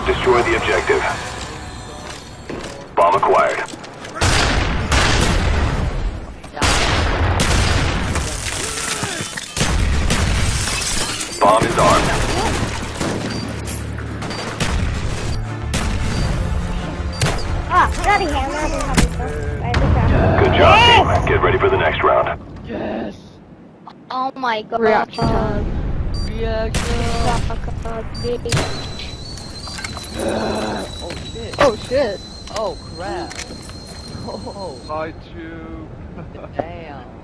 Destroy the objective. Bomb acquired. Bomb is armed. Bloody hammer. Good job, team. Get ready for the next round. Yes! Oh my god. Reaction time. Reaction! Oh shit. Oh shit. Oh crap. Oh, Hi, Chew. damn.